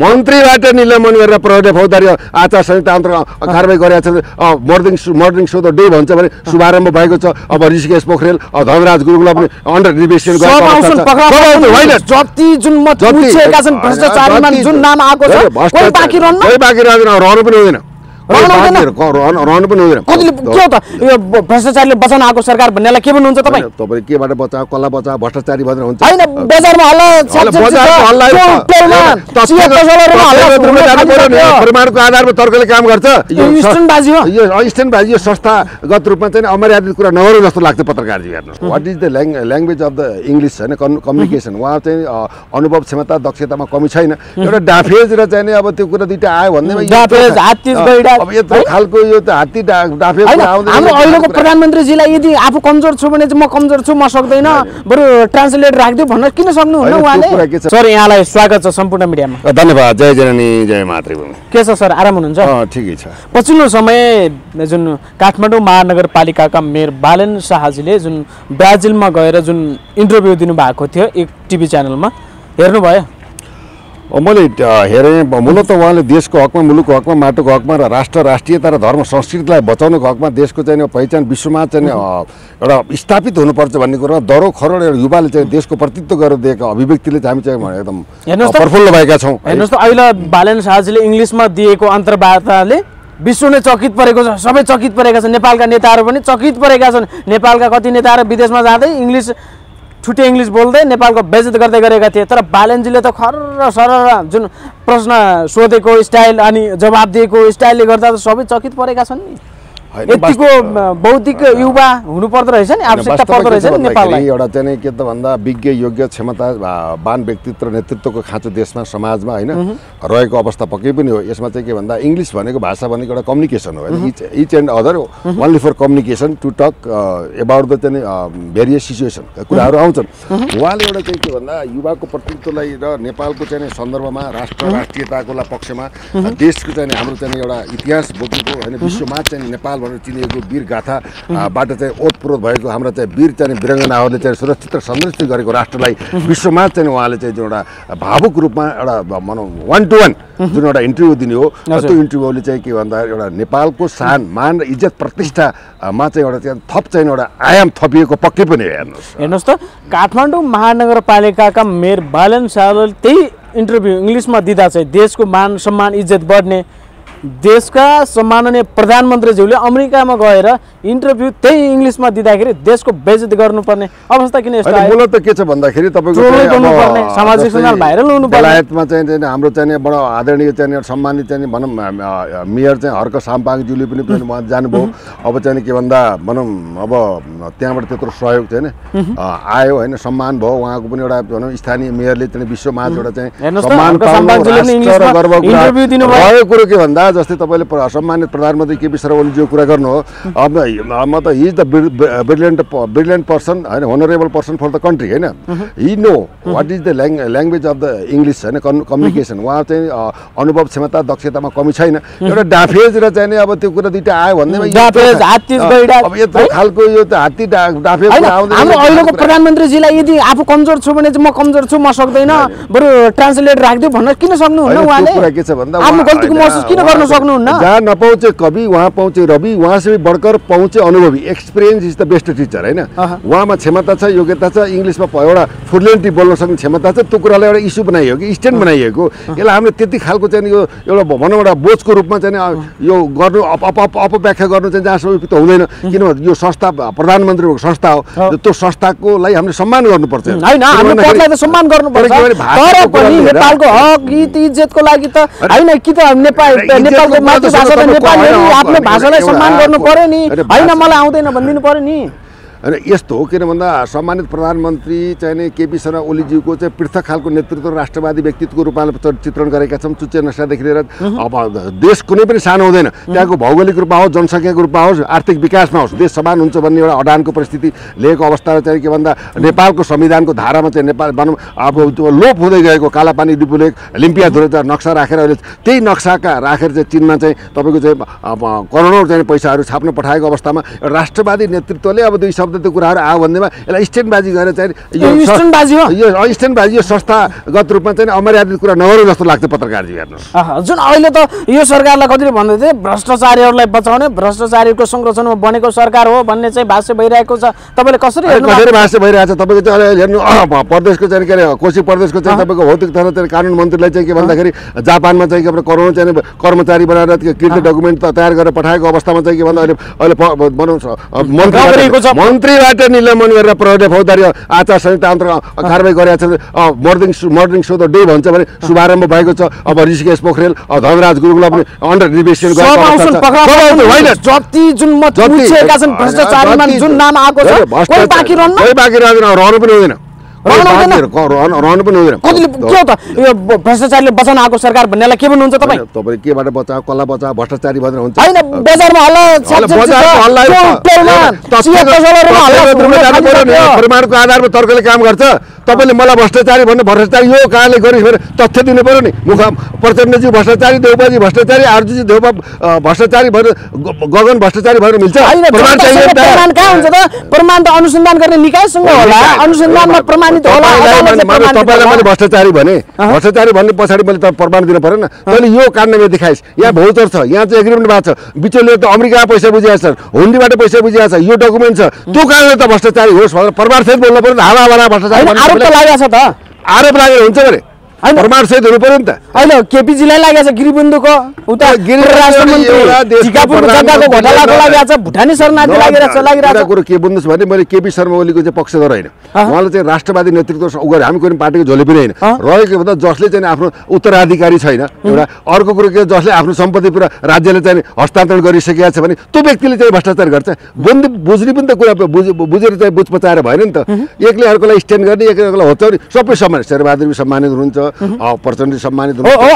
मन्त्रीबाट निलम्बन गरेर प्रहरीले फौजदारी आचार संहिता अन्तर्गत कारबाही गरेका छन्। मर्निङ सो द डे भन्छ भने शुभारम्भ भएको छ। अब ऋषिकेश पोखरेल धनराज गुरुङलाई पनि अन्डर इन्भेस्टिगेसन होइन जति जुन पूछेका छन् भ्रष्टाचारीमा जुन नाम आएको छ कोही बाँकी रहनु पनि हुँदैन रहनु पनि हुँदैन। कतिले के हो त यो भ्रष्टाचारीले बचाउन आएको सरकार भन्नेलाई के भन्नुहुन्छ तपाईँ? तपाईँ केबाट बचाऊ कसलाई बचाऊ भ्रष्टाचारी भनेर हुन्छ होइन बजारमा प्रमाणको आधारमा तर्कले काम गर्छ। यो स्ट्यान्डबाजी यो संस्थागत रूपमा चाहिँ अमर्यादित कुरा नगरौँ जस्तो लाग्छ पत्रकारजी हेर्नुहोस्। What is the language of the English होइन कम्युनिकेसन। उहाँ चाहिँ अनुभव क्षमता दक्षतामा कमी छैन। एउटा डाफेज र चाहिँ अब त्यो कुरा दुइटा आयो भन्दैमा अब यत्रो खालको यो त हात्ती डाफे हाम्रो अहिलेको प्रधानमन्त्रीजीलाई यदि आफू कमजोर छु भने चाहिँ म कमजोर छु म सक्दैन बरु ट्रान्सलेट राखिदिउ भन्न किन सक्नुहुन्न उहाँले? सर यहाँलाई स्वागत छ सम्पूर्ण मिडियामा। धन्यवाद। जय जननी जय मातृभूमि। के छ सर आराम हुनुहुन्छ? ठिकै छ। पछिल्लो समय जुन काठमाडौँ महानगरपालिकाका मेयर बालेन शाहजीले जुन ब्राजिलमा गएर जुन इन्टरभ्यू दिनुभएको थियो एक टिभी च्यानलमा हेर्नुभयो? मैले हेरेँ। मूलत उहाँले देशको हकमा मुलुकको हकमा माटोको हकमा र राष्ट्रियता र धर्म संस्कृतिलाई बचाउनुको हकमा देशको चाहिँ पहिचान विश्वमा चाहिँ एउटा स्थापित हुनुपर्छ भन्ने कुरो दरो खरोड एउटा युवाले चाहिँ देशको प्रतित्व गरेर दिएको अभिव्यक्तिले चाहिँ हामी चाहिँ एकदम प्रफुल्ल भएका छौँ। हेर्नुहोस् त अहिले बालेन शाहजीले इङ्ग्लिसमा दिएको अन्तर्वार्ताले विश्व नै चकित परेको छ। सबै चकित परेका छन्। नेपालका नेताहरू पनि चकित परेका छन्। नेपालका कति नेताहरू विदेशमा जाँदै छुट्टै इङ्ग्लिस बोल्दै नेपालको बेइज्जत गर्दै गरेका थिए। तर बालेनजीले त खर्र सरर जुन प्रश्न सोधेको स्टाइल अनि जवाब दिएको स्टाइलले गर्दा त सबै चकित परेका छन् नि। यतिको बौद्धिक युवा हुनुपर्दो रहेछ नि, आवश्यकता पर्दो रहेछ नि नेपाललाई। एउटा चाहिँ के त भन्दा विज्ञ योग्य क्षमतावान व्यक्तित्व नेतृत्वको खाँचो देशमा समाजमा होइन रहेको अवस्था पक्कै पनि हो। यसमा चाहिँ के भन्दा इङ्ग्लिस भनेको भाषा भनेको एउटा कम्युनिकेसन हो होइन। Each and other only for communication to talk about the चाहिँ भेरियस सिचुएसन कुराहरू आउँछन्। उहाँले एउटा चाहिँ के भन्दा युवाको प्रतिनिधित्वलाई र नेपालको चाहिँ सन्दर्भमा राष्ट्रियताको पक्षमा देशको चाहिँ हाम्रो चाहिँ एउटा इतिहास बोकेको होइन विश्वमा चाहिँ नेपाल भनेर चिनिएको वीर गाथाबाट चाहिँ ओतप्रोत भएको हाम्रा चाहिँ वीर चाहिँ वीराङ्गनाहरूले चाहिँ सुरक्षित र संरक्षित गरेको राष्ट्रलाई विश्वमा चाहिँ उहाँले चाहिँ एउटा भावुक रूपमा एउटा भनौँ 1-to-1 जुन एउटा इन्टरभ्यू दिने हो त्यो इन्टरभ्यूले चाहिँ के भन्दा एउटा नेपालको सान मान र इज्जत प्रतिष्ठामा चाहिँ एउटा चाहिँ थप चाहिँ एउटा आयाम थपिएको पक्कै पनि हेर्नुहोस् त। काठमाडौँ महानगरपालिकाका मेयर बालेन शाहले त्यही इन्टरभ्यू इङ्ग्लिसमा दिँदा चाहिँ देशको मान सम्मान इज्जत बढ्ने देशका सम्माननीय प्रधानमन्त्रीज्यूले अमेरिकामा गएर इन्टरभ्यू त्यही इङ्ग्लिसमा दिँदाखेरि देशको बेइज्जत गर्नुपर्ने अवस्था किन यस्तो आयो? मूलत के छ भन्दाखेरि तपाईँको सामाजिक सञ्जाल भाइरल हुनुपर्ने बेलायतमा चाहिँ हाम्रो चाहिँ बडो आदरणीय चाहिँ सम्मानित चाहिँ भनौँ मेयर चाहिँ हर्क साम्पाङज्यूले पनि जानुभयो। अब चाहिँ के भन्दा भनौँ अब त्यहाँबाट त्यत्रो सहयोग चाहिँ आयो होइन सम्मान भयो। उहाँको पनि एउटा भनौँ स्थानीय मेयरले चाहिँ विश्वमा एउटा चाहिँ सम्मान भयो। कुरो के भन्दा जस्तै तपाईँले सम्मानित प्रधानमन्त्री केपी शर्मा ओलीजीको कुरा गर्नु हो। अब म त he is the brilliant person होइन honourable person for the country होइन। He know what is the language of the English होइन कम्युनिकेसन। उहाँ चाहिँ अनुभव क्षमता दक्षतामा कमी छैन। एउटा डाफेज र चाहिँ अब त्यो कुरा दुइटा आयो भन्दैमा अब यत्रो खालको यो त हात्ती डाफेज हाम्रो अहिलेको प्रधानमन्त्रीजीलाई यदि आफू कमजोर छु भने चाहिँ म कमजोर छु म सक्दैन बरु ट्रान्सलेट राखिदिउ भन्न किन सक्नुहुन्न उहाँले? कुरा के छ भन्दा आफ्नो गल्तीको महसुस किन गर्न सक्नुहुन्न? जहाँ नपाउँछ कवि वहाँ पाउँछ रवि, वहाँ से बढकर पाउँछ अनुभवी। Experience is the best teacher होइन। उहाँमा क्षमता छ योग्यता छ इङ्ग्लिसमा एउटा फुल्युन्टली बोल्न सक्ने क्षमता छ। त्यो कुरालाई एउटा इस्यु बनाइयो कि स्ट्यान्ड बनाइएको यसलाई हामीले त्यति खालको चाहिँ यो एउटा भनौँ एउटा बोझको रूपमा चाहिँ यो गर्नु अपव्याख्या गर्नु चाहिँ जहाँसम्म उपयुक्त हुँदैन। किनभने यो संस्था प्रधानमन्त्रीको संस्था हो। त्यो संस्थाकोलाई हामीले सम्मान गर्नुपर्छ होइन हाम्रो पदलाई त सम्मान गर्नुपर्छ। तर पनि नेपालको हक हित इज्जतको लागि त होइन कि त नेपालको मातृभाषा त नेपाली आफ्नो भाषालाई सम्मान गर्नु पर्यो नि होइन मलाई आउँदैन भनिदिनु पर्यो नि। होइन यस्तो हो किन भन्दा सम्मानित प्रधानमन्त्री चाहिँ केपी शर्मा ओलीज्यूको चाहिँ पृथक खालको नेतृत्व राष्ट्रवादी व्यक्तित्वको रूपमा चित्रण गरेका छौँ। चुच्चे नक्सादेखि लिएर अब देश कुनै पनि सानो हुँदैन। त्यहाँको भौगोलिक रूपमा होस् जनसङ्ख्याको रूपमा होस् आर्थिक विकासमा होस् देश समान हुन्छ भन्ने एउटा अडानको परिस्थिति लिएको अवस्थामा चाहिँ के भन्दा नेपालको संविधानको धारामा चाहिँ नेपाल भनौँ अब लोप हुँदै गएको कालापानी डिपुलेक लिम्पिया धुरेचा नक्सा राखेर अहिले त्यही नक्साका राखेर चाहिँ चीनमा चाहिँ तपाईँको चाहिँ करोडौँ चाहिँ पैसाहरू छाप्न पठाएको अवस्थामा राष्ट्रवादी नेतृत्वले अब दुई शब्द शब्द त्यो कुराहरू आयो भन्दैमा यसलाई स्ट्यान्डबाजी गरेर चाहिँ स्ट्यान्डबाजी हो यो स्ट्यान्डबाजी यो संस्थागत रूपमा चाहिँ अमर्यादित कुरा नगरौँ जस्तो लाग्छ पत्रकारजी हेर्नुहोस्। जुन अहिले त यो सरकारलाई कतिले भन्दै थिए भ्रष्टाचारीहरूलाई बचाउने भ्रष्टाचारीको संरक्षणमा बनेको सरकार हो भन्ने चाहिँ भाष्य भइरहेको छ। तपाईँले कसरी कसरी भाष्य भइरहेको छ तपाईँको चाहिँ हेर्नु प्रदेशको चाहिँ के अरे कोशी प्रदेशको चाहिँ तपाईँको भौतिक तथा चाहिँ कानुन मन्त्रीलाई चाहिँ के भन्दाखेरि जापानमा चाहिँ के करोडौँ चाहिँ कर्मचारी बनाएर कृति डकुमेन्ट तयार गरेर पठाएको अवस्थामा चाहिँ के भन्दा अहिले भनौँ मन्त्रीबाट निलम्बन गरेर प्रहरी फौजदारी आचार संहिता अन्तर्गत कारबाही गरेका छ। मर्निङ सो द डे भन्छ भने शुभारम्भ भएको छ। अब ऋषिकेश पोखरेल धनराज गुरुङलाई पनि अन्डर इन्भेस्टिगेसन रहनु पनि हुँदैन रहनु पनि हुँदैन। के त यो भ्रष्टाचारीले बचाउन आएको सरकार भन्नेलाई के भन्नुहुन्छ तपाईँ? तपाईँले केबाट बचाओ कसलाई बचाओ भ्रष्टाचारी भनेर हुन्छ होइन बजारमा प्रमाणको आधारमा तर्कले काम गर्छ। तपाईँले मलाई भ्रष्टाचारी भन्नु भ्रष्टाचारी यो कहाँले गरिस् भने तथ्य दिनु पर्यो नि। प्रचण्डजी भ्रष्टाचारी देउपाजी भ्रष्टाचारी आर्जुजी देउपा भ्रष्टाचारी भनेर गगन भ्रष्टाचारी भनेर मिल्छ? प्रमाण कहाँ हुन्छ त? प्रमाण त अनुसन्धान गर्ने निकायसँग होला, अनुसन्धानमा प्रमाणित होला। तपाईँलाई मैले भ्रष्टाचारी भने भ्रष्टाचारी भन्ने पछाडि मैले त प्रमाण दिनु परेन। तैँले यो काण्डमा देखाइस् यहाँ भौचर छ, यहाँ चाहिँ एग्रिमेन्ट भएको छ, बिचौलिया त अमेरिका पैसा बुझिया छ, हुन्डीबाट पैसा बुझिया छ, यो डकुमेन्ट छ, त्यो कारणले त भ्रष्टाचारी होस् भनेर प्रमाणसहित बोल्नु पर्यो। हावा भरा भ्रष्टाचारी आरोप त लागेको छ त, आरोप लागेर हुन्छ भने प्रमाणसहित हुनु पर्यो नि त। अहिले केपीजीलाई लागेको छ गिरिबन्धुको उता भुटानी शरणार्थी लागिरहेको कुरो के बुझ्नुहोस् भने मैले केपी शर्मा ओलीको चाहिँ पक्षधर होइन। उहाँले चाहिँ राष्ट्रवादी नेतृत्व गरे, हामी कुनै पार्टीको झोले पनि होइन। रहेको भन्दा जसले चाहिँ आफ्नो उत्तराधिकारी छैन एउटा अर्को कुरो के जसले आफ्नो सम्पत्ति पुरा राज्यले चाहिँ हस्तान्तरण गरिसकेको छ भने त्यो व्यक्तिले चाहिँ भ्रष्टाचार गर्छ। बुझ्ने पनि त कुरा बुझेर चाहिँ बुझ पचाएर भएन नि त। एकले अर्कोलाई स्ट्यान्ड गर्ने एकले अर्कोलाई होच्याउने सबै सम्मान शेरबहादुर पनि सम्मानित हुनुहुन्छ, प्रचण्ड सम्मानित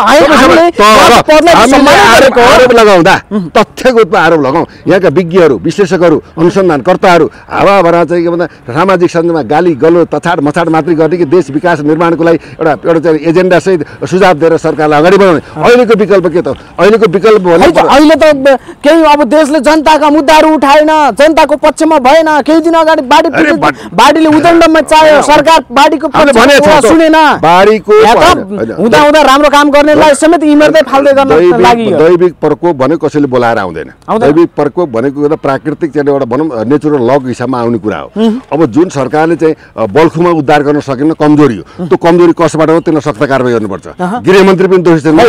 आरोप लगाउँदा तथ्यको रूपमा आरोप लगाउँ। यहाँका विज्ञहरू विश्लेषकहरू अनुसन्धानकर्ताहरू हावा भरा चाहिँ के भन्दा सामाजिक सञ्जालमा गाली गलो तछाड मछाड मात्रै गर्ने कि देश विकास निर्माणको लागि एउटा चाहिँ एजेन्डा सहित सुझाव दिएर सरकारलाई अगाडि बढाउने। अहिलेको विकल्प के त? अहिलेको विकल्प अहिले त केही अब देशले जनताका मुद्दाहरू उठाएन, जनताको पक्षमा भएन। केही दिन अगाडि बाढीले उदण्डमा चाह्यो, सरकार बाढीको सुनेन। हुँदा हुँदा राम्रो काम गर्नेलाई समेत इमेर्दै फाल्दै गर्न लागि दैविक प्रकोप भनेको कसैले बोलाएर आउँदैन। दैविक प्रकोप भनेको एउटा प्राकृतिक चाहिँ एउटा भनौँ नेचुरल लक हिसाबमा आउने कुरा हो। अब जुन सरकारले चाहिँ बल्खुमा उद्धार गर्न सकेन कमजोरी हो, त्यो कमजोरी कसबाट हो त्यसलाई सख्त कारबाही गर्नुपर्छ। गृहमन्त्री पनि दोषी छन्।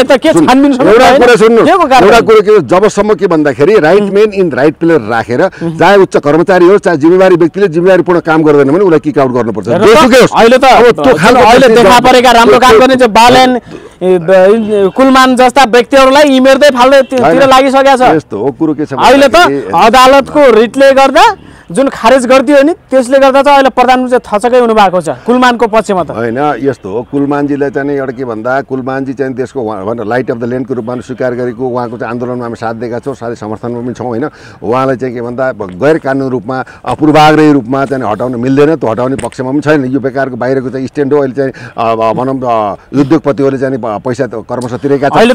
एउटा कुरो के जबसम्म के भन्दाखेरि right man in right place राखेर चाहे उच्च कर्मचारी होस् चाहे जिम्मेवारी व्यक्तिले जिम्मेवारीपूर्ण काम गर्दैन भने उसलाई किक आउट गर्नुपर्छ। अहिले त देखा परेका राम्रो काम गर्ने चाहिँ बालेन कुलमान जस्ता व्यक्तिहरूलाई इमेर्दै फाल्दैतिर लागिसकेको छ। यस्तो हो कुरो के छ अहिले त अदालतको रिटले गर्दा जुन खारेज गरिदियो नि त्यसले गर्दा चाहिँ अहिले प्रधानमन्त्री थचकै हुनु भएको छ कुलमानको पक्षमा त होइन। यस्तो हो कुलमानजीलाई चाहिँ एउटा के भन्दा कुलमानजी चाहिँ देशको लाइट अफ द ल्यान्डको रूपमा स्वीकार गरेको उहाँको चाहिँ आन्दोलनमा हामी साथ दिएका छौँ, साथै समर्थनमा पनि छौँ होइन। उहाँलाई चाहिँ के भन्दा गैर कानुनी रूपमा पूर्वाग्रही रूपमा चाहिँ हटाउन मिल्दैन, त्यो हटाउने पक्षमा पनि छैन। यो बेकारको बाहिरको चाहिँ स्ट्यान्ड हो। अहिले चाहिँ भनौँ उद्योगपतिहरूले चाहिँ पैसा कर्मश तिरेका छन्।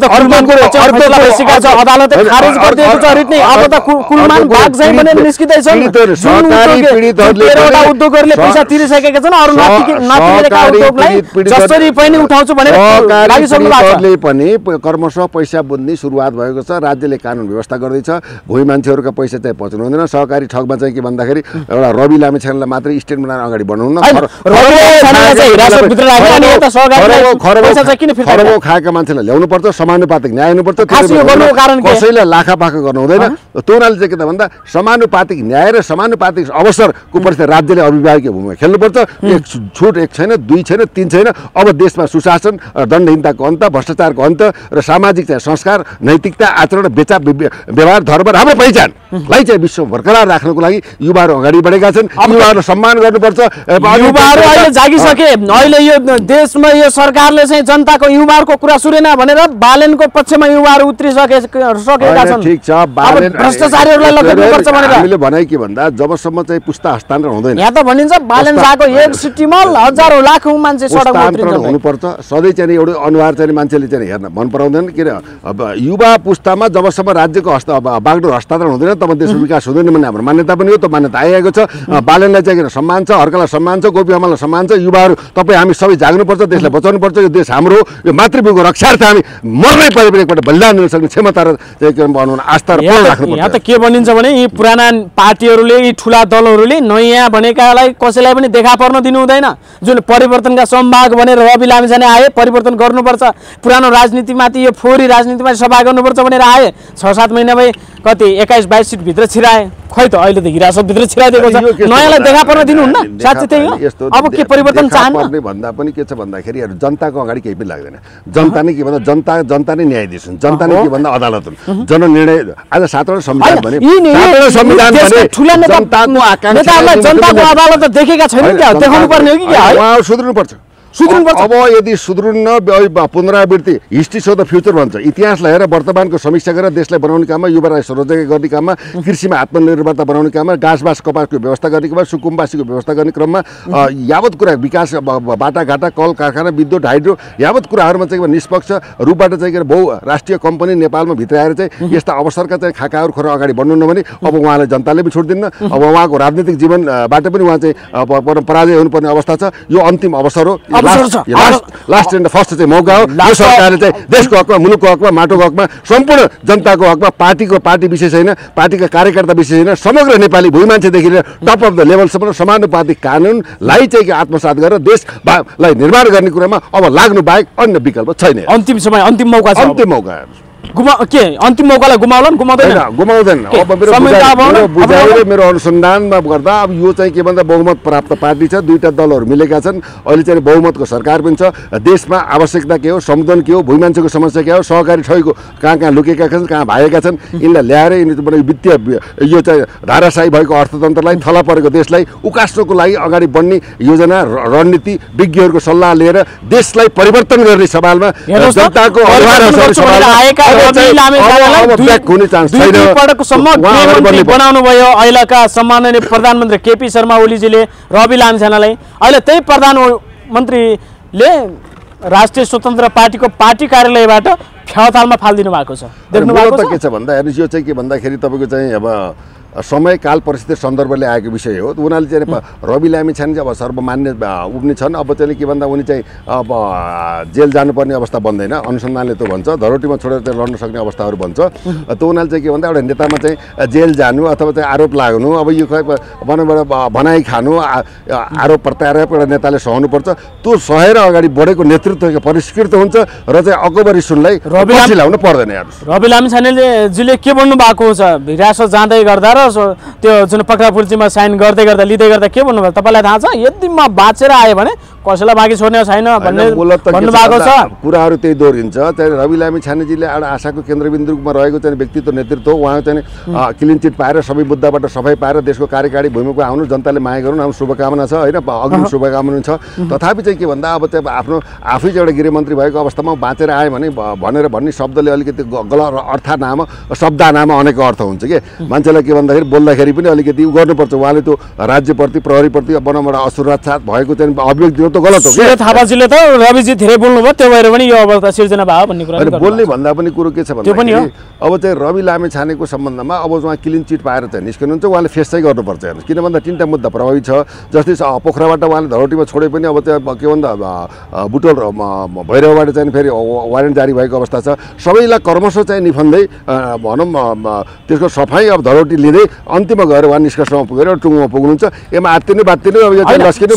उद्योगहरूले पैसा तिरिसकेका छन्, अरू नतिरेका उद्योगलाई जसरी पनि उठाउँछु भनेर पनि कर्मशः पैसा बुझ्ने सुरुवात भएको छ। राज्यले कानुन व्यवस्था गर्दैछ, भूमि मान्छेहरूका पैसा चाहिँ पचाउनु हुँदैन। सहकारी ठगमा चाहिँ के भन्दाखेरि एउटा रवि लामेछानेलाई मात्रै स्ट्यान्ड बनाएर अगाडि बढाउनु न। खरबो खाएका मान्छेलाई ल्याउनु पर्छ, समानुपातिक न्याय हुनुपर्छ। कसैलाई लाखापाखा गर्नु हुँदैन। त्यो हुनाले चाहिँ के त भन्दा समानुपातिक न्याय र समानुपातिक अवसरको प्रति राज्यले अभिभावकीय भूमिका खेल्नुपर्छ। एक छुट एक छैन, दुई छैन, तीन छैन। अब देशमा सुशासन, दण्डहीनताको अन्त, भ्रष्टाचारको अन्त र सामाजिक चाहिँ संस्कार, नैतिकता, आचरण, व्यवहार, धर्म, हाम्रो पहिचानलाई चाहिँ विश्वमा बरकरार राख्नको लागि युवाहरू अगाडि बढेका छन्। युवाहरूलाई सम्मान गर्नुपर्छ। युवाहरू अहिले जागिसके। अहिले यो देशमा यो सरकारले चाहिँ जनताको युवाहरूको कुरा सुनेन भनेर बालेनको पक्षमा युवाहरू उत्रिसकेका छन्। ठिक छ, भ्रष्टाचारीहरूलाई लखेट्नुपर्छ भनेर हामीले भने के भन्दा जबसम्म चाहिँ पुस्ता हस्तान्तरण हुँदैन। यहाँ त भनिन्छ बालेन जाको एक सिटीमा हजारौं लाखौं मान्छे सडकमा उत्रिन्छ हुनुपर्छ। सधैँ चाहिँ एउटा अनुहार चाहिँ मान्छेले चाहिँ हेर्न मन पराउँदैन। के अरे अब युवा पुस्तामा जबसम्म राज्यको बागडोर हस्तान्तरण हुँदैन तब देशको विकास हुँदैन भन्ने हाम्रो मान्यता पनि हो। त्यो मान्यता आइरहेको छ। बालनलाई चाहिँ सम्मान छ, हर्कलाई सम्मान छ, गोपी आमालाई सम्मान छ। युवाहरू तपाईँ हामी सबै जाग्नुपर्छ, देशलाई बचाउनुपर्छ। यो देश हाम्रो हो, यो मातृभूमिको रक्षार्थ हामी मर्नै परे पनि एकपल्ट बलिदान दिन सक्ने क्षमता र भनौँ न आस्था र प्रण राख्नुपर्छ। यहाँ त के भनिन्छ भने यी पुराना पार्टीहरूले, यी ठुला दलहरूले नयाँ भनेकालाई कसैलाई पनि देखा पर्न दिनु हुँदैन। जुन परिवर्तनका सम्भाग भनेर रवि लामिछाने आए, परिवर्तन गर्नुपर्छ, पुरानो राजनीतिमाथि यो फोहोरी राजनीतिमाथि सफा गर्नुपर्छ भनेर आए। 6-7 महिना भए कति 21-22 सिटभित्र छिराए। खै त अहिले त हिरासतभित्र छिराइदिएको छ। नयाँलाई देखा पर्न दिनुहुन्न? साँच्चै त्यही हो। अब के परिवर्तन चाहन्न भन्दा पनि के छ भन्दाखेरि जनताको अगाडि केही पनि लाग्दैन। जनता नै के भन्दा जनता नै न्यायाधीश हुन्, जनता नै के भन्दा अदालत हुन्। जननिर्णय आज 7वटा संविधान भने 7वटा संविधान भने ठुला जनताको आकांक्षा जनताको अदालत देखेका छैनन् क्या? देखाउनु पर्ने हो कि क्या? उहाँ सुध्रिनुपर्छ। अब यदि सुध्रिन्न पुनरावृत्ति हिस्ट्री सो द फ्युचर भन्छ। इतिहासलाई हेरेर वर्तमानको समीक्षा गरेर देशलाई बनाउने काममा, युवालाई रोजगार गर्ने काममा, कृषिमा आत्मनिर्भरता बनाउने काममा, घाँसबास कपासको व्यवस्था गर्ने काममा, सुकुम्बासीको व्यवस्था गर्ने क्रममा यावत कुरा विकास बाटाघाटा, कल कारखाना, विद्युत, हाइड्रो यावत कुराहरूमा चाहिँ निष्पक्ष रूपबाट चाहिँ बहुराष्ट्रिय कम्पनी नेपालमा भित्राएर चाहिँ यस्ता अवसरका चाहिँ खाकाहरू खोर अगाडि बढ्नुहुन्न भने अब उहाँलाई जनताले पनि छोड्दिन्न। अब उहाँको राजनीतिक जीवनबाट पनि उहाँ चाहिँ पराजय हुनुपर्ने अवस्था छ। यो अन्तिम अवसर हो, लास्ट एन्ड फर्स्ट चाहिँ मौका हो। यो सरकारले चाहिँ देशको हकमा, मुलुकको हकमा, माटोको हकमा, सम्पूर्ण जनताको हकमा, पार्टी विशेष होइन, पार्टीका कार्यकर्ता विशेष होइन, समग्र नेपाली भूमि मान्छेदेखि लिएर टप अफ द लेभलसम्म समानुपातिक कानुनलाई चाहिँ आत्मसात गरेर देशलाई निर्माण गर्ने कुरामा अब लाग्नु बाहेक अन्य विकल्प छैन। अन्तिम समय, अन्तिम मौका छ। अन्तिम मौका अन्तिम मौकालाई गुमाउला गुमाउँदैन। अब मेरो अनुसन्धानमा गर्दा अब यो चाहिँ के भन्दा बहुमत प्राप्त पार्टी छ, दुईटा दलहरू मिलेका छन्। अहिले चाहिँ बहुमतको सरकार पनि छ। देशमा आवश्यकता के हो, संशोधन के हो, भूमि मान्छेको समस्या के हो, सहकारी ठगीको कहाँ कहाँ लुकेका छन्, कहाँ भागेका छन्, यिनलाई ल्याएर यिनीहरू वित्तीय यो चाहिँ धाराशाही भएको अर्थतन्त्रलाई, थला परेको देशलाई उकास्नको लागि अगाडि बढ्ने योजना, रणनीति, विज्ञहरूको सल्लाह लिएर देशलाई परिवर्तन गर्ने सवालमा जनताको बनाउनु भयो। अहिलेका सम्माननीय प्रधानमन्त्री केपी शर्मा ओलीजीले रवि लामिछानेलाई अहिले त्यही प्रधानमन्त्रीले राष्ट्रिय स्वतन्त्र पार्टीको पार्टी कार्यालयबाट फेवातालमा फालिदिनु भएको छ। देख्नु भएको छ के छ भन्दा हेर्नुहोस्, यो चाहिँ के भन्दाखेरि तपाईँको चाहिँ अब समय काल परिस्थिति सन्दर्भले आएको विषय हो। उनीहरूले चाहिँ रवि लामिछाने चाहिँ अब सर्वमान्य उब्ने छन्। अब चाहिँ के भन्दा उनी चाहिँ अब जेल जानुपर्ने अवस्था बन्दैन, अनुसन्धानले त्यो भन्छ। धरोटीमा छोडेर चाहिँ लड्न सक्ने अवस्थाहरू भन्छ। त्यो उनीहरूले चाहिँ के भन्दा एउटा नेतामा चाहिँ जेल जानु अथवा चाहिँ आरोप लाग्नु, अब यो वनबाट भनाइ खानु, आरोप प्रत्यारोप एउटा नेताले सहनुपर्छ। त्यो सहेर अगाडि बढेको नेतृत्व परिष्कृत हुन्छ र चाहिँ अकबरी सुनलाई ल्याउनु पर्दैन। रवि लामिछानेजीले के भन्नु भएको छ, हिरासत जाँदै गर्दा त्यो जुन पक्रापुर्जीमा साइन गर्दै गर्दा लिँदै गर्दा के भन्नुभयो तपाईँलाई थाहा छ? यदि म बाँचेर आएँ भने कसैलाई बाँकी छोड्ने छैन भन्ने भन्नुभएको छ। कुराहरू त्यही दोहोरिन्छ। चाहिँ रवि लामिछानेजीले एउटा आशाको केन्द्रबिन्दुमा रहेको चाहिँ व्यक्तित्व नेतृत्व, उहाँ चाहिँ क्लिन चिट पाएर सबै मुद्दाबाट सफाइ पाएर देशको कार्यकारी भूमिको आउनु, जनताले माया गर्नु, हाम्रो शुभकामना छ होइन, अग्रिम शुभकामना छ। तथापि चाहिँ के भन्दा अब चाहिँ आफ्नो आफै चाहिँ एउटा गृहमन्त्री भएको अवस्थामा बाँचेर आएँ भने भनेर भन्ने शब्दले अलिकति गलत शब्दानामा अनेक अर्थ हुन्छ कि मान्छेलाई के भन्दाखेरि बोल्दाखेरि पनि अलिकति गर्नुपर्छ। उहाँले त्यो राज्यप्रति, प्रहरीप्रति बनाउबाट असुरक्षा भएको चाहिँ अभिव्यक्ति त गलत हो। सूर्य थापाजीले त रविजी धेरै बोल्नुभयो, त्यो भएर पनि यो अवस्था सिर्जना भयो भन्ने कुरा बोल्ने भन्दा पनि कुरो के छ भन्दाखेरि अब चाहिँ रवि लामिछानेको सम्बन्धमा अब उहाँ क्लिन चिट पाएर चाहिँ निस्कनुहुन्छ, उहाँले फेस चाहिँ गर्नुपर्छ। हेर्नुहोस्, किन भन्दा 3टा मुद्दा प्रभावित छ। जस्तै पोखराबाट उहाँले धरोटीमा छोडे पनि अब चाहिँ के भन्दा बुटोल भैरवबाट चाहिँ फेरि वारेन्ट जारी भएको अवस्था छ। सबैलाई कर्मशः चाहिँ निफन्दै भनौँ त्यसको सफाइ अब धरोटी लिँदै अन्तिममा गएर उहाँ निष्कर्षमा पुगेर टुङ्गोमा पुग्नुहुन्छ। यसमा आत्तिनु बात्तिनु अब यो चाहिँ लस्किनु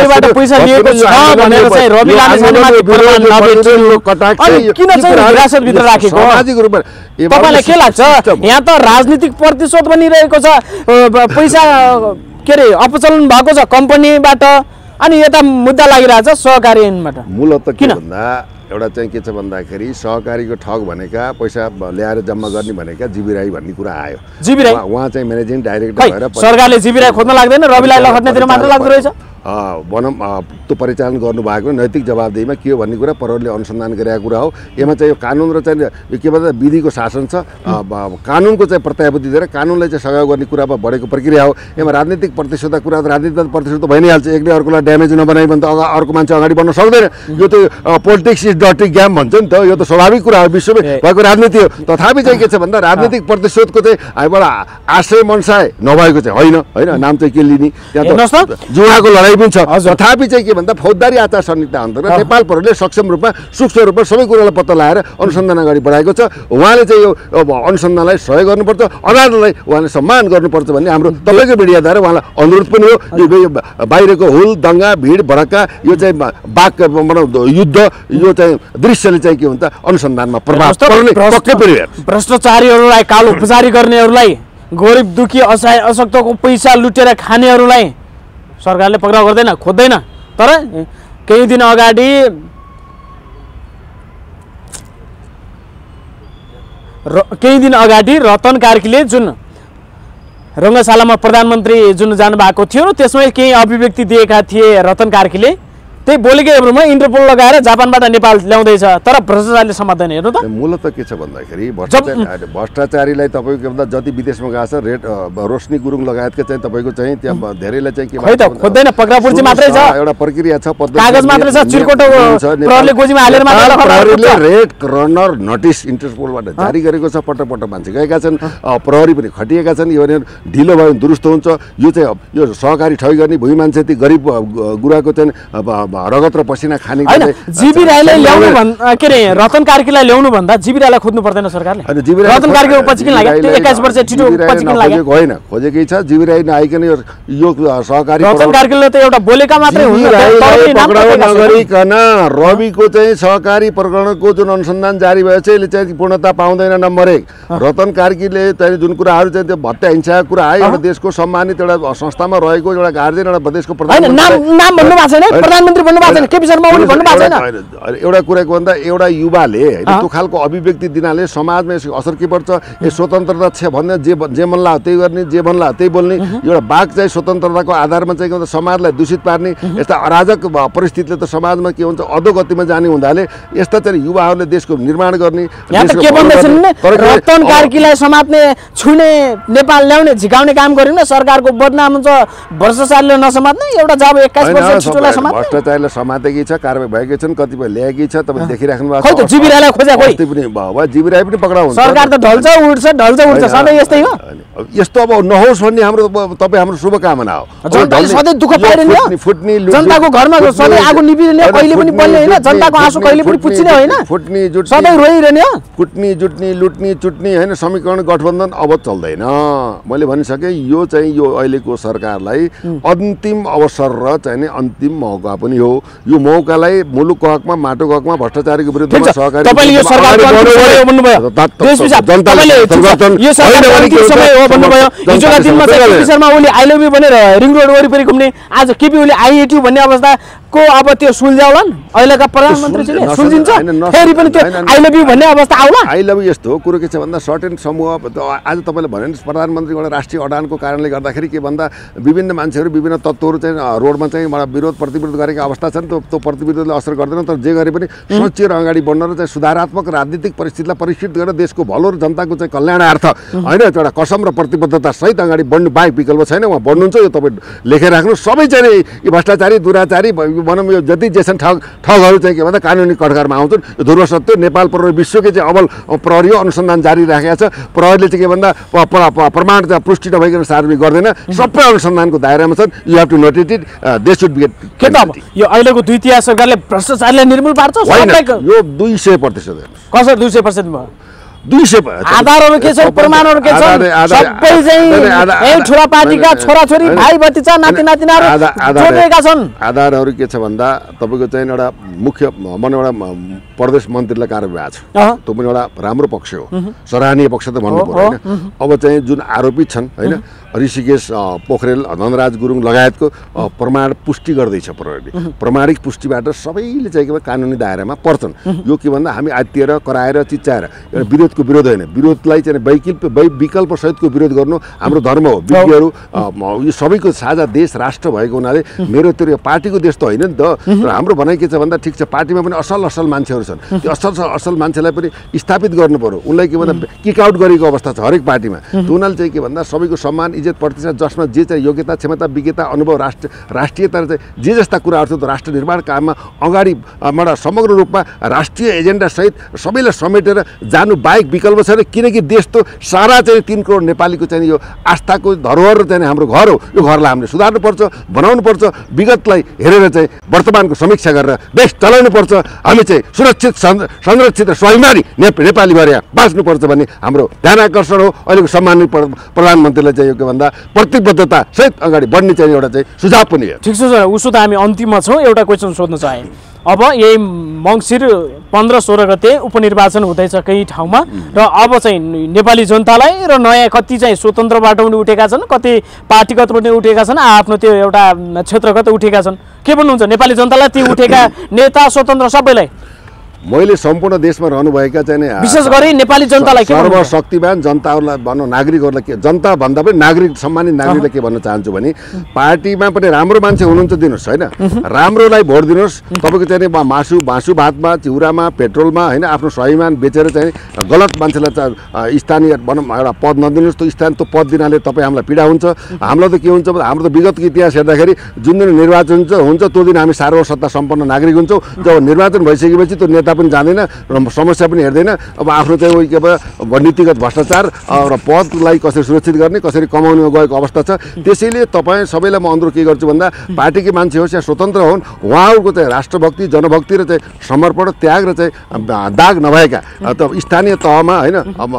सामाजिक रूपमा तपाईलाई के लाग्छ? यहाँ त राजनीतिक प्रतिशोध बनिरहेको छ, पैसा के अरे अपचलन भएको छ कम्पनीबाट, अनि यता मुद्दा लागिरहेछ सहकारी ऐनबाट। मूलत किन भन्दा एउटा चाहिँ के छ भन्दाखेरि सहकारीको ठग भनेका पैसा ल्याएर जम्मा गर्ने भनेका जीवी राई भन्ने कुरा आयो। जीवी राई उहाँ चाहिँ म्यानेजिङ डाइरेक्टर भएर सरकारले जीवी राई खोज्न लाग्दैन, रविलाई लखट्नेतिर मात्र लाग्दो रहेछ। भनौँ त्यो परिचालन गर्नुभएको नैतिक जवाबदेहीमा के हो भन्ने कुरा प्रहरीले अनुसन्धान गरेको कुरा हो। यसमा चाहिँ यो कानुन र चाहिँ यो के भन्छ विधिको शासन छ, कानुनको चाहिँ प्रत्याभूति दिएर कानुनलाई चाहिँ सघाउ गर्ने कुरामा बढेको प्रक्रिया हो। यसमा राजनीतिक प्रतिशोधक कुरा त राजनीतिक प्रतिशोध भइ नै हाल्छ। एकले अर्कोलाई ड्यामेज नबनाइ भने त अर्को मान्छे अगाडि बढ्न सक्दैन। यो त पोलिटिक्स इज डर्टी गेम भन्छ नि त, यो त स्वाभाविक कुरा हो, विश्वमै भएको राजनीति हो। तथापि चाहिँ के छ भन्दा राजनीतिक प्रतिशोधको चाहिँ हामीबाट आशय मनसाय नभएको चाहिँ होइन नाम चाहिँ के लिने, त्यहाँ त जुवाको लडाइँ पनि छ। तथापि चाहिँ के भन्दा फौजदारी आचार संहिता अन्तर्गत नेपाल प्रहरीले सक्षम रूपमा सूक्ष्म रूपमा सबै कुरालाई पत्ता लगाएर अनुसन्धान अगाडि बढाएको छ। उहाँले चाहिँ यो अनुसन्धानलाई सहयोग गर्नुपर्छ, अदालतलाई उहाँले सम्मान गर्नुपर्छ भन्ने हाम्रो तपाईँको मिडियाद्वारा उहाँलाई अनुरोध पनि हो। यो बाहिरको हुल दङ्गा भिड भडक्का यो चाहिँ युद्ध यो चाहिँ दृश्यले चाहिँ के हुन्छ अनुसन्धानमा प्रभाव पर्ने पक्कै परिरहेको छ। भ्रष्टाचारीहरूलाई कालो उपचारी गर्नेहरूलाई गरिब दुखी असहाय अशक्तको पैसा लुटेर खानेहरूलाई सरकारले पक्राउ गर्दैन, खोज्दैन। तर केही दिन अगाडि रतन कार्कीले जुन रङ्गशालामा प्रधानमन्त्री जुन जानुभएको थियो र त्यसमै केही अभिव्यक्ति दिएका थिए रतन कार्कीले, त्यही बोलेकै रूपमा इन्टरपोल लगाएर जापानबाट नेपाल ल्याउँदैछ, तर भ्रष्टाचारीले समात्दैन। हेर्नु त मूलत के छ भन्दाखेरि भ्रष्टाचारीलाई तपाईँको के भन्दा जति विदेशमा गएको छ रोशनी गुरुङ लगायतका चाहिँ तपाईँको चाहिँ त्यहाँ धेरैलाई चाहिँ के खोज्दैन, पक्रापुर्जी मात्रै छ, एउटा प्रक्रिया छ, कागज मात्रै छ, चिरकोट प्रहरीले गोजीमा हालेर मात्र प्रहरीले रेड कर्नर नोटिस इन्टरपोलबाट जारी गरेको छ। पटक पटक मान्छे गएका छन्, प्रहरी पनि खटिएका छन्। यो ढिलो भयो भने दुरुस्त हुन्छ। यो चाहिँ यो सहकारी ठगी गर्ने भूमि मान्छे ती गरिब गुराको चाहिँ रगत र पसिना खाने जीवी राईलाई ल्याउनु के अरे रतन कार्कीलाई ल्याउनु भन्दा जीवी राईलाई खोज्नु पर्दैन सरकारले। रतन कार्की पछि किन लाग्यो? त्यो 21 वर्ष छिटो पछि किन लाग्यो? होइन, खोजेकै छ। जीवी राई नआइकन यो सहकारी रतन कार्कीले त एउटा बोलेका मात्रै हुन्छ, नगरिकन रविको चाहिँ सहकारी प्रकरणको जुन अनुसन्धान जारी भयो चाहिँ यसले चाहिँ पूर्णता पाउँदैन। नम्बर 1 रतन कार्कीले चाहिँ जुन कुराहरू चाहिँ त्यो भत्या हिंसाको कुरा आयो, एउटा देशको सम्मानित एउटा संस्थामा रहेको एउटा गार्जियन एउटा देशको नाम भन्नु भएको छैन, प्रधानमन्त्री एउटा कुरा के भन्दा एउटा युवाले त्यो खालको अभिव्यक्ति दिनाले समाजमा यसको असर के पर्छ? यो स्वतन्त्रता छ भन्ने जे मनला त्यही गर्ने, जे मनला त्यही बोल्ने, एउटा बाघ चाहिँ स्वतन्त्रताको आधारमा चाहिँ के भन्छ समाजलाई दूषित पार्ने यस्ता अराजक परिस्थितिले त समाजमा के हुन्छ अधोगतिमा जाने हुँदाले यस्ता चाहिँ युवाहरूले देशको निर्माण गर्ने रतन कार्कीलाई समात्ने छुने नेपाल ल्याउने झिकाउने काम गर्यो न सरकारको बदनाम हुन्छ। भ्रष्टाचारले नसमात्ने एउटा जब 21 वर्ष छिटोलाई समात्ने भ्रष्टाचारले समातेकै छ, कारबाही भएकै छन्, कतिपय ल्याएकै छ। तपाईँ देखिराख्नु भएको छ। जीवी राईलाई खोजे कोही जीवी राई पनि पक्राउ हुन्छ। सरकार त ढल्छ उठ्छ सधैँ यस्तै हो। यस्तो अब नहोस् भन्ने तपाईँ हाम्रो शुभकामना हो। जनताले सधैँ दुःख पाइरहने हो, जनताको घरमा सधैँ आगो निभिरहने, कहिले पनि बल्ने होइन, जनताको आँसु कहिले पनि पुछिने होइन, फुट्ने जुट्ने सधैँ रोइरहने हो। कुट्ने जुट्ने लुट्ने चुट्ने होइन, समीकरण गठबन्धन अब चल्दैन। मैले भनिसकेँ यो चाहिँ यो अहिलेको सरकारलाई अन्तिम अवसर र चाहिँ अन्तिम मौका पनि हो। यो मौकालाई मुलुकको हकमा माटोको हकमा भ्रष्टाचारीको विरुद्धमा सहकारी आई लभ यू भनेर रिङ रोड वरिपरि घुम्ने आज केपी ओली आइएट्यु भन्ने अवस्थाको अब त्यो सुल्झाउलान् अहिलेका प्रधानमन्त्रीले सुल्झिन्छ फेरि पनि त्यो आई लभ यू भन्ने अवस्था आउला। आई लभ यू यस्तो कुरो के छ भन्दा सर्टेन समूह आज तपाईँले भने प्रधानमन्त्रीबाट राष्ट्रिय अडानको कारणले गर्दाखेरि के भन्दा विभिन्न मान्छेहरू विभिन्न तत्त्वहरू चाहिँ रोडमा चाहिँ विरोध प्रतिविरोध गरेका अवस्था छन्। त्यो प्रतिविरोधले असर गर्दैन, तर जे गरे पनि सोचिएर अगाडि बढ्न र चाहिँ सुधारात्मक राजनीतिक परिस्थितिलाई परिष्कृत गरेर देशको भलो र जनताको चाहिँ कल्याणार्थ होइन एउटा कसम र प्रतिबद्धता सहित अगाडि बढ्नु बाहेक विकल्प छैन। उहाँ बढ्नुहुन्छ यो तपाईँ लेखेर राख्नु। सबै चाहिँ यो भ्रष्टाचारी दुराचारी भनौँ यो जति जे छन् ठगहरू चाहिँ के भन्दा कानुनी कठघरमा आउँछन्। यो ध्रुव सत्य नेपाल प्रहरी विश्वकै चाहिँ अबल प्रहरी अनुसन्धान जारी राखेको छ। प्रहरीले चाहिँ के भन्दा प्रमाण चाहिँ पुष्टि नभइकन सार्वजनिक गर्दैन, सबै अनुसन्धानको दायरामा छन्। You have to note it, they should be के त यो अहिलेको द्वितीय सरकारले भ्रष्टाचारलाई निर्मूल पार्छ यो 200% कसरी 200% भयो? 200 आधारहरू के छन्, प्रमाणहरू के छन्, सबै चाहिँ ठुला पार्टीका छोराछोरी भाइ भतिजा नाति नातिनाहरू जोडिएका छन्। आधारहरू के छ भन्दा तपाईँको चाहिँ एउटा मुख्य एउटा प्रदेश मन्त्रीलाई कारवाही भएको छ, त्यो पनि एउटा राम्रो पक्ष हो, सराहनीय पक्ष त भन्नु पर्यो होइन। अब चाहिँ जुन आरोपित छन् होइन ऋषिकेश पोखरेल धनराज गुरुङ लगायतको प्रमाण पुष्टि गर्दैछ प्रहरीले। प्रमाणिक पुष्टिबाट सबैले चाहिँ के कानुनी दायरामा पर्छन्। यो के भन्दा हामी आत्तिएर कराएर चिच्चाएर एउटा विरोधको विरोध होइन, विरोधलाई चाहिँ विकल्प सहितको विरोध गर्नु हाम्रो धर्म हो। विज्ञहरू यो सबैको साझा देश राष्ट्र भएको हुनाले मेरो त्यो पार्टीको देश त होइन नि त। र हाम्रो भनाइ के छ भन्दा ठिक छ, पार्टीमा पनि असल मान्छेहरू छन्, त्यो असल मान्छेलाई पनि स्थापित गर्नु पर्यो। उनलाई के भन्दा किक आउट गरेको अवस्था छ हरेक पार्टीमा। त्यो हुनाले चाहिँ के भन्दा सबैको सम्मान इज्जत प्रतिष्ठा जसमा जे चाहिँ योग्यता क्षमता विज्ञता अनुभव राष्ट्रियता चाहिँ जे जस्ता कुराहरू छ राष्ट्र निर्माण काममा अगाडिबाट समग्र रूपमा राष्ट्रिय एजेन्डा सहित सबैलाई समेटेर जानु बाहेक विकल्प छैन। किनकि देश त सारा चाहिँ 3 करोड नेपालीको चाहिँ यो आस्थाको धरोहर चाहिँ हाम्रो घर हो। यो घरलाई हामीले सुधार्नु पर्छ, बनाउनु पर्छ, विगतलाई हेरेर चाहिँ वर्तमानको समीक्षा गरेर देश चलाउनु पर्छ। हामी चाहिँ सुरक्षित संरक्षित र स्वाभिमानी नेपाली भएर बाँच्नुपर्छ भन्ने हाम्रो ध्यान आकर्षण हो। अहिलेको सम्मानित प्रधानमन्त्रीलाई चाहिँ यो के भन्दा प्रतिबद्धता सहित अगाडि बढ्ने चाहिँ एउटा चाहिँ सुझाव पनि हो। ठिक छ सर, उसो त हामी अन्तिममा छौँ। एउटा क्वेसन सोध्न चाहे, अब यही मङ्सिर 15-16 गते उपनिर्वाचन हुँदैछ केही ठाउँमा, र अब चाहिँ नेपाली जनतालाई र नयाँ कति चाहिँ स्वतन्त्रबाट पनि उठेका छन्, कति पार्टीगत पनि उठेका छन्, आफ्नो त्यो एउटा क्षेत्रगत उठेका छन्। के भन्नुहुन्छ नेपाली जनतालाई, ती उठेका नेता स्वतन्त्र सबैलाई? मैले सम्पूर्ण देशमा रहनुभएका चाहिँ विशेष गरी नेपाली जनतालाई के भन्नुहुन्छ? सर्वशक्तिमान जनताहरूलाई भनौँ, नागरिकहरूलाई के, जनता भन्दा पनि नागरिक सम्मानित नागरिकलाई के भन्न चाहन्छु भने पार्टीमा पनि राम्रो मान्छे हुनुहुन्छ दिनुहोस् होइन, राम्रोलाई भोट दिनुहोस्। तपाईँको चाहिँ मासु भातमा चिउरामा पेट्रोलमा होइन आफ्नो स्वाभिमान बेचेर चाहिँ गलत मान्छेलाई स्थानीय भनौँ एउटा पद नदिनुहोस्। त्यो पद दिनाले तपाईँ हामीलाई पीडा हुन्छ। हामीलाई त के हुन्छ भने हाम्रो त विगतको इतिहास हेर्दाखेरि जुन दिन निर्वाचन हुन्छ त्यो दिन हामी सार्वसत्ता सम्पन्न नागरिक हुन्छौँ। जब निर्वाचन भइसकेपछि त्यो नेता पनि जाँदैन र समस्या पनि हेर्दैन। अब आफ्नो चाहिँ उही के भयो नीतिगत भ्रष्टाचार र पदलाई कसरी सुरक्षित गर्ने कसरी कमाउनुमा गएको अवस्था छ। त्यसैले तपाईँ सबैलाई म अनुरोध के गर्छु भन्दा पार्टीकै मान्छे होस् या स्वतन्त्र हुन्, उहाँहरूको चाहिँ राष्ट्रभक्ति जनभक्ति र चाहिँ समर्पण त्याग र चाहिँ दाग नभएका त स्थानीय तहमा होइन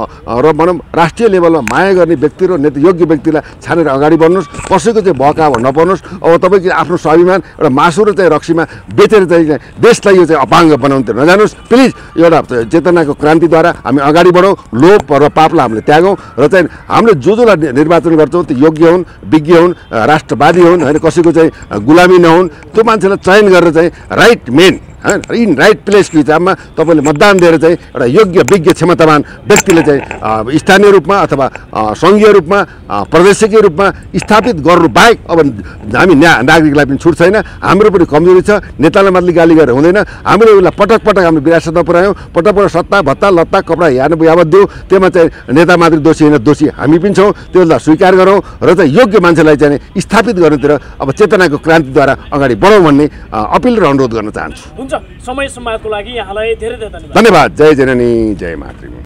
र भनौँ राष्ट्रिय लेभलमा माया गर्ने व्यक्ति र योग्य व्यक्तिलाई छानेर अगाडि बढ्नुहोस्। कसैको चाहिँ बहकाव नपर्नुहोस्। अब तपाईँको आफ्नो स्वाभिमान एउटा मासु र चाहिँ रक्सीमा बेचेर चाहिँ देशलाई यो चाहिँ अपाङ्ग बनाउनु नजानुहोस्। प्लिज एउटा चेतनाको क्रान्तिद्वारा हामी अगाडि बढौँ, लोभ र पापलाई हामीले त्यागौँ र चाहिँ हामीले जोलाई निर्वाचन गर्छौँ त्यो योग्य हुन्, विज्ञ हुन्, राष्ट्रवादी हुन् होइन, कसैको चाहिँ गुलामी नहुन्। त्यो मान्छेलाई चयन गरेर चाहिँ राइट मेन इन राइट प्लेसको हिसाबमा तपाईँले मतदान दिएर चाहिँ एउटा योग्य विज्ञ क्षमतावान व्यक्तिले चाहिँ स्थानीय रूपमा अथवा सङ्घीय रूपमा प्रदेशिकीय रूपमा स्थापित गर्नु बाहेक अब हामी नागरिकलाई पनि छुट छैन। हाम्रो पनि कमजोरी छ। नेतालाई मात्रै गाली गरेर हुँदैन। हामीले उसलाई पटक हामीले विरासतमा पुऱ्यायौँ। पटक सत्ता भत्ता लत्ता कपडा यावत दिउँ। त्यसमा चाहिँ नेता मात्रै दोषी होइन, दोषी हामी पनि छौँ। त्यसलाई स्वीकार गरौँ र चाहिँ योग्य मान्छेलाई चाहिँ स्थापित गर्नुतिर अब चेतनाको क्रान्तिद्वारा अगाडि बढौँ भन्ने अपिल र अनुरोध गर्न चाहन्छु। समय सम्वादको लागि यहाँलाई धेरै धेरै धन्यवाद। जय जननी जय मातृ।